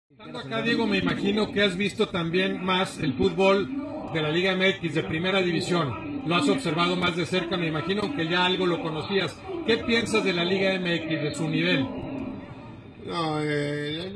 Estando acá, Diego, me imagino que has visto también más el fútbol de la Liga MX de Primera División. Lo has observado más de cerca, me imagino que ya algo lo conocías. ¿Qué piensas de la Liga MX, de su nivel? No,